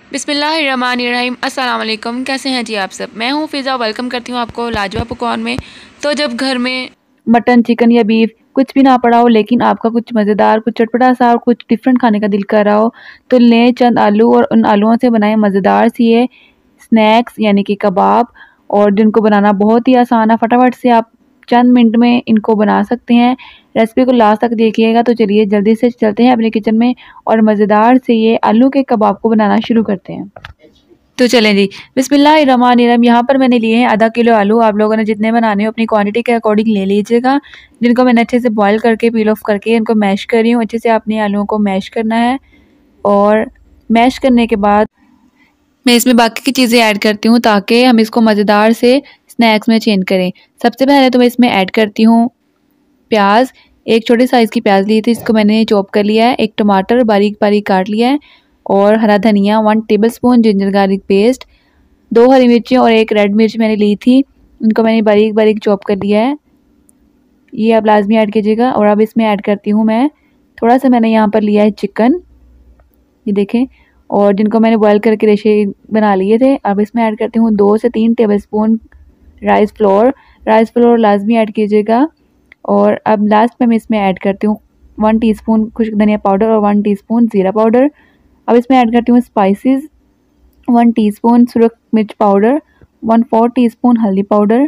बिस्मिल्लाहिर्रहमानिर्रहीम। अस्सलाम वालेकुम। कैसे हैं जी आप सब। मैं हूँ फ़िज़ा, वेलकम करती हूँ आपको लाजवाब पकवान में। तो जब घर में मटन, चिकन या बीफ कुछ भी ना पड़ा हो, लेकिन आपका कुछ मज़ेदार, कुछ चटपटा-सा और कुछ डिफरेंट खाने का दिल कर रहा हो, तो लें चंद आलू और उन आलूओं से बनाएँ मज़ेदार सी ये स्नैक्स यानी कि कबाब, और जिनको बनाना बहुत ही आसान है। फटाफट से आप चंद मिनट में इनको बना सकते हैं। रेसिपी को लास्ट तक देखिएगा। तो चलिए जल्दी से चलते हैं अपने किचन में और मज़ेदार से ये आलू के कबाब को बनाना शुरू करते हैं। तो चलें जी, बिस्मिल्लाहिर्रहमानिर्रहीम। यहाँ पर मैंने लिए हैं आधा किलो आलू। आप लोगों ने जितने बनाने हो अपनी क्वांटिटी के अकॉर्डिंग ले लीजिएगा। जिनको मैंने अच्छे से बॉईल करके पील ऑफ करके इनको मैश कर रही हूँ। अच्छे से आपने आलूओं को मैश करना है और मैश करने के बाद मैं इसमें बाकी की चीज़ें ऐड करती हूँ ताकि हम इसको मज़ेदार से स्नैक्स में चेंज करें। सबसे पहले तो मैं इसमें ऐड करती हूँ प्याज। एक छोटे साइज़ की प्याज ली थी, इसको मैंने चॉप कर लिया है। एक टमाटर बारीक बारीक काट लिया है और हरा धनिया, 1 टेबलस्पून जिंजर गार्लिक पेस्ट, 2 हरी मिर्ची और 1 रेड मिर्च मैंने ली थी, इनको मैंने बारीक बारीक चॉप कर लिया है। ये आप लाजमी ऐड कीजिएगा। और अब इसमें ऐड करती हूँ मैं थोड़ा सा, मैंने यहाँ पर लिया है चिकन, ये देखें, और जिनको मैंने बॉयल करके रेशे बना लिए थे। अब इसमें ऐड करती हूँ 2 से 3 टेबलस्पून राइस फ्लोर लाजमी ऐड कीजिएगा। और अब लास्ट में मैं इसमें ऐड करती हूँ 1 टीस्पून खुश्क धनिया पाउडर और 1 टीस्पून ज़ीरा पाउडर। अब इसमें ऐड करती हूँ स्पाइसेस, 1 टीस्पून सुरख मिर्च पाउडर, 1/4 टीस्पून हल्दी पाउडर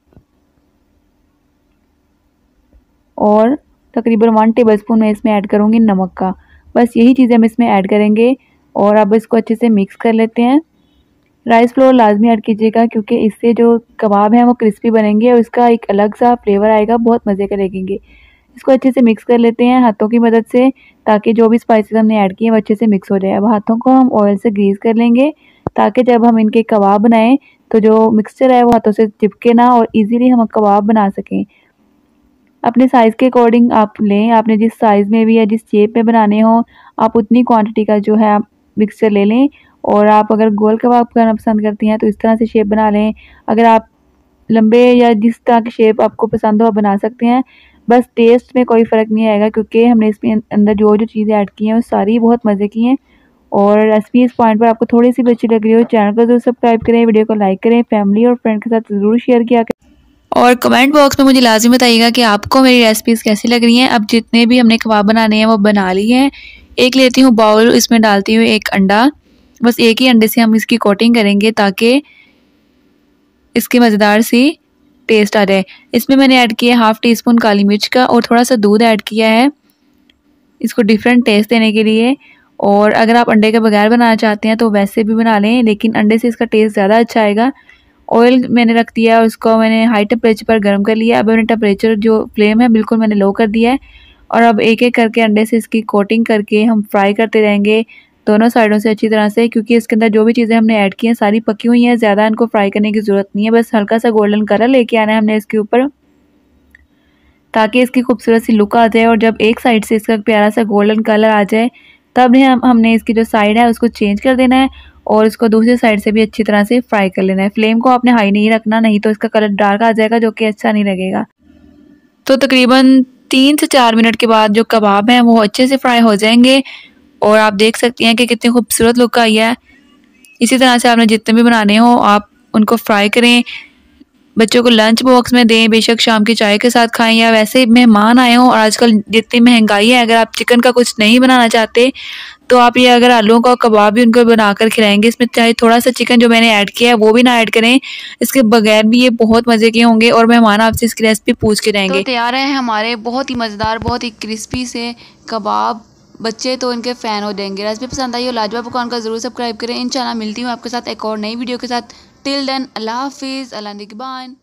और तकरीबन 1 टेबलस्पून मैं इसमें ऐड करूँगी नमक का। बस यही चीज़ें हम इसमें ऐड करेंगे और अब इसको अच्छे से मिक्स कर लेते हैं। राइस फ्लोर लाजमी ऐड कीजिएगा क्योंकि इससे जो कबाब हैं वो क्रिस्पी बनेंगे और इसका एक अलग सा फ्लेवर आएगा, बहुत मज़े का लगेंगे। इसको अच्छे से मिक्स कर लेते हैं हाथों की मदद से ताकि जो भी स्पाइसेस हमने ऐड किए हैं वो अच्छे से मिक्स हो जाए। अब हाथों को हम ऑयल से ग्रीस कर लेंगे ताकि जब हम इनके कबाब बनाएं तो जो मिक्सचर है वो हाथों से चिपके ना और इजीली हम कबाब बना सकें। अपने साइज़ के अकॉर्डिंग आप लें, आपने जिस साइज़ में भी या जिस शेप में बनाने हो आप उतनी क्वांटिटी का जो है आप मिक्सचर ले लें। और आप अगर गोल कबाब करना पसंद करती हैं तो इस तरह से शेप बना लें। अगर आप लंबे या जिस तरह की शेप आपको पसंद हो आप बना सकते हैं। बस टेस्ट में कोई फ़र्क नहीं आएगा क्योंकि हमने इसमें अंदर जो जो चीज़ें ऐड की हैं वो सारी बहुत मज़े की हैं। और रेसिपी इस पॉइंट पर आपको थोड़ी सी भी अच्छी लग रही हो, चैनल को ज़रूर सब्सक्राइब करें, वीडियो को लाइक करें, फैमिली और फ्रेंड के साथ ज़रूर शेयर किया करें और कमेंट बॉक्स में मुझे लाजिम बताइएगा कि आपको मेरी रेसिपीज़ कैसी लग रही हैं। अब जितने भी हमने कबाब बनाने हैं वो बना लिए हैं। एक लेती हूँ बाउल, इसमें डालती हूँ 1 अंडा। बस एक ही अंडे से हम इसकी कोटिंग करेंगे ताकि इसकी मज़ेदार सी टेस्ट आ जाए। इसमें मैंने ऐड किया 1/2 टीस्पून काली मिर्च का और थोड़ा सा दूध ऐड किया है इसको डिफरेंट टेस्ट देने के लिए। और अगर आप अंडे के बगैर बनाना चाहते हैं तो वैसे भी बना लें, लेकिन अंडे से इसका टेस्ट ज़्यादा अच्छा आएगा। ऑयल मैंने रख दिया, उसको मैंने हाई टेम्परेचर पर गर्म कर लिया। अब मैंने टेम्परेचर जो फ्लेम है बिल्कुल मैंने लो कर दिया है और अब एक एक करके अंडे से इसकी कोटिंग करके हम फ्राई करते रहेंगे दोनों साइडों से अच्छी तरह से, क्योंकि इसके अंदर जो भी चीज़ें हमने ऐड की हैं सारी पकी हुई हैं। ज़्यादा इनको फ्राई करने की ज़रूरत नहीं है, बस हल्का सा गोल्डन कलर लेके आना है हमने इसके ऊपर ताकि इसकी खूबसूरत सी लुक आ जाए। और जब एक साइड से इसका प्यारा सा गोल्डन कलर आ जाए तब हमने इसकी जो साइड है उसको चेंज कर देना है और इसको दूसरी साइड से भी अच्छी तरह से फ्राई कर लेना है। फ्लेम को आपने हाई नहीं रखना, नहीं तो इसका कलर डार्क आ जाएगा जो कि अच्छा नहीं लगेगा। तो तकरीबन 3 से 4 मिनट के बाद जो कबाब हैं वो अच्छे से फ्राई हो जाएंगे और आप देख सकती हैं कि कितनी खूबसूरत लुक आई है। इसी तरह से आपने जितने भी बनाने हो आप उनको फ्राई करें, बच्चों को लंच बॉक्स में दें, बेशक शाम की चाय के साथ खाएं या वैसे मेहमान आए हों। और आजकल जितनी महंगाई है, अगर आप चिकन का कुछ नहीं बनाना चाहते तो आप ये अगर आलूओं का कबाब भी उनको बनाकर खिलाएंगे, इसमें चाहे थोड़ा सा चिकन जो मैंने ऐड किया है वो भी ना ऐड करें, इसके बगैर भी ये बहुत मज़े के होंगे और मेहमान आपसे इसकी रेसिपी पूछ के रहेंगे। तो तैयार है हमारे बहुत ही मज़ेदार, बहुत ही क्रिस्पी से कबाब। बच्चे तो इनके फ़ैन हो जाएंगे। रेसिपी पसंद आई हो लाजवाब पकवान का ज़रूर सब्सक्राइब करें। इंशाल्लाह मिलती हूँ आपके साथ एक और नई वीडियो के साथ। टिल देन अल्लाह हाफिज़, अल्लाह निगहबान।